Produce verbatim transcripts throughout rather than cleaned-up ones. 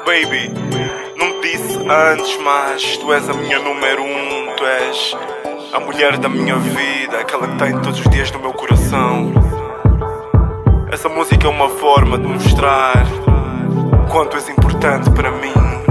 Baby, não te disse antes, mas tu és a minha número um. Tu és a mulher da minha vida, aquela que tem todos os dias no meu coração. Essa música é uma forma de mostrar quanto és importante para mim.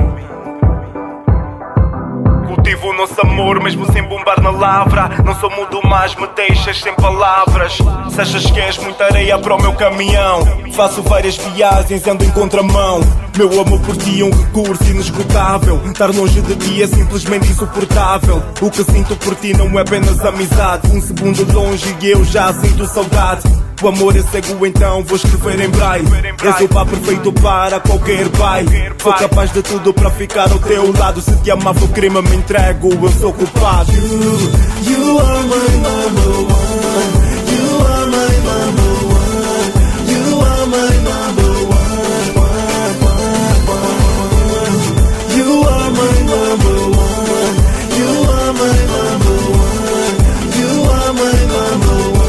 Cultivo o nosso amor mesmo sem bombar na lavra. Não sou mudo, mas me deixas sem palavras. Se achas que és muita areia para o meu caminhão, faço várias viagens, ando em contramão. Meu amor por ti é um recurso inesgotável. Estar longe de ti é simplesmente insuportável. O que sinto por ti não é apenas amizade. Um segundo longe e eu já sinto saudade. O amor é cego, então vou escrever em braille. És o pá perfeito para qualquer pai. Sou capaz de tudo para ficar ao teu lado. Se te amava o crime me entrego, eu sou culpado. You, you are my number one. You are my number one. You are my number one, one, one, one. You are my number one. You are my number one. You are my number one.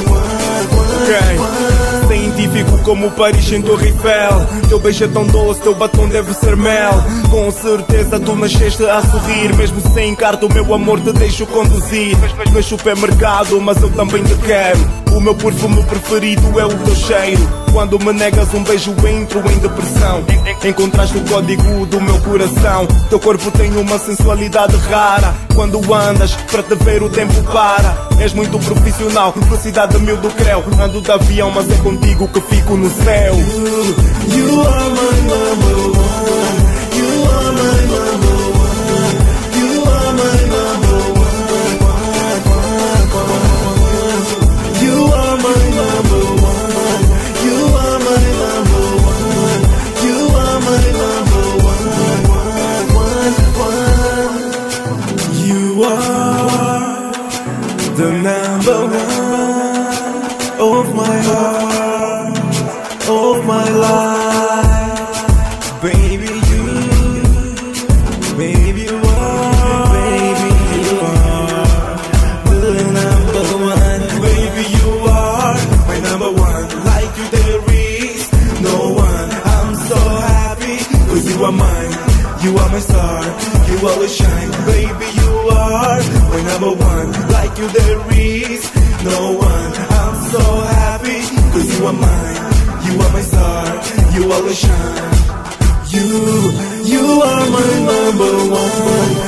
Científico como Paris em Torre Eiffel. Teu beijo é tão doce, teu batom deve ser mel. Com certeza tu nasceste a sorrir. Mesmo sem carta o meu amor te deixo conduzir. No supermercado, mas eu também te quero. O meu perfume preferido é o teu cheiro. Quando me negas um beijo entro em depressão. Encontraste o código do meu coração. Teu corpo tem uma sensualidade rara. Quando andas, para te ver o tempo para. És muito profissional, velocidade mil do creu. Ando de avião, mas é contigo que fico no céu. You, you are my number one. You are my number one. You are my number one, one, one, one. You are my number one. You are my number one. You are my number one, one, one, one. You are the number one of my heart, of my life. Baby, you, baby, you are, baby, you are the number one. Baby, you are my number one. Like you there is no one. I'm so happy, cause you are mine. You are my star, you always shine. Baby, you are my number one. Like you there is no one. I'm so happy, cause you are mine. You are my star, you always shine. You, you are my number one.